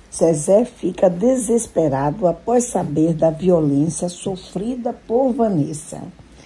Zezé fica desesperado após saber da violência sofrida por Vanessa.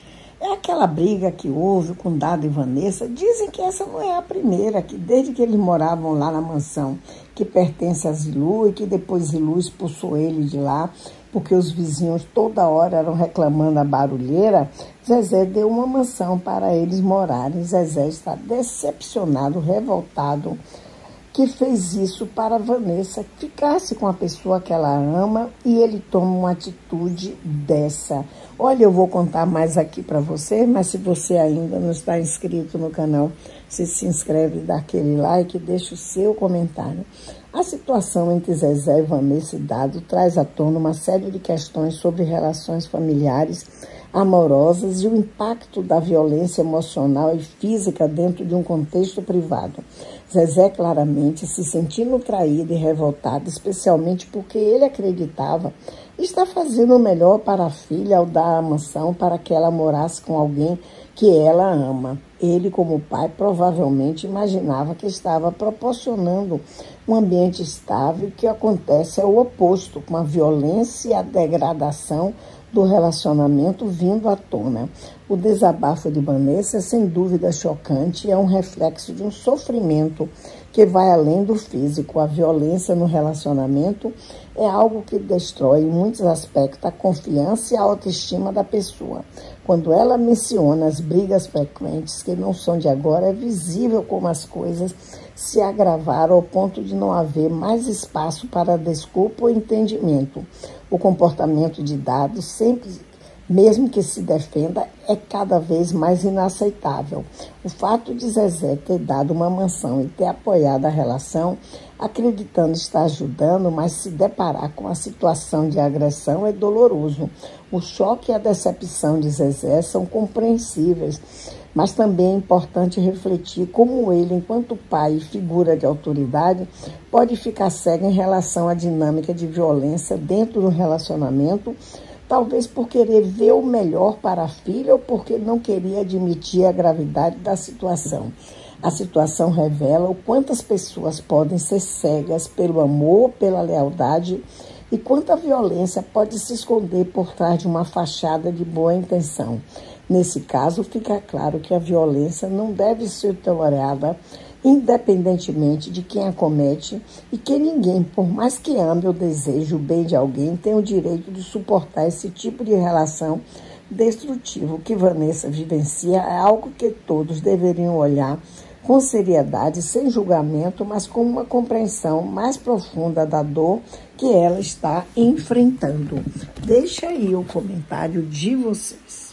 É aquela briga que houve com Dado e Vanessa. Dizem que essa não é a primeira, que desde que eles moravam lá na mansão que pertence a Zilu e que depois Zilu expulsou ele de lá, porque os vizinhos toda hora eram reclamando a barulheira, Zezé deu uma mansão para eles morarem. Zezé está decepcionado, revoltado, que fez isso para Vanessa ficasse com a pessoa que ela ama e ele toma uma atitude dessa. Olha, eu vou contar mais aqui para você, mas se você ainda não está inscrito no canal, você se inscreve, dá aquele like e deixa o seu comentário. A situação entre Zezé e Vanessa e Dado traz à tona uma série de questões sobre relações familiares, amorosas e o impacto da violência emocional e física dentro de um contexto privado. Zezé claramente se sentindo traído e revoltado, especialmente porque ele acreditava estar fazendo o melhor para a filha ao dar a mansão para que ela morasse com alguém que ela ama. Ele, como pai, provavelmente imaginava que estava proporcionando um ambiente estável, e o que acontece é o oposto, com a violência e a degradação do relacionamento vindo à tona. O desabafo de Vanessa é sem dúvida chocante e é um reflexo de um sofrimento que vai além do físico. A violência no relacionamento é algo que destrói em muitos aspectos a confiança e a autoestima da pessoa. Quando ela menciona as brigas frequentes, que não são de agora, é visível como as coisas se agravaram ao ponto de não haver mais espaço para desculpa ou entendimento. O comportamento de Dado, sempre, mesmo que se defenda, é cada vez mais inaceitável. O fato de Zezé ter dado uma mansão e ter apoiado a relação, acreditando estar ajudando, mas se deparar com a situação de agressão é doloroso. O choque e a decepção de Zezé são compreensíveis, mas também é importante refletir como ele, enquanto pai e figura de autoridade, pode ficar cego em relação à dinâmica de violência dentro do relacionamento, talvez por querer ver o melhor para a filha ou porque não queria admitir a gravidade da situação. A situação revela o quanto as pessoas podem ser cegas pelo amor, pela lealdade e quanta violência pode se esconder por trás de uma fachada de boa intenção. Nesse caso, fica claro que a violência não deve ser tolerada independentemente de quem a comete e que ninguém, por mais que ame ou deseje o bem de alguém, tem o direito de suportar esse tipo de relação destrutiva. O que Vanessa vivencia é algo que todos deveriam olhar com seriedade, sem julgamento, mas com uma compreensão mais profunda da dor que ela está enfrentando. Deixa aí o comentário de vocês.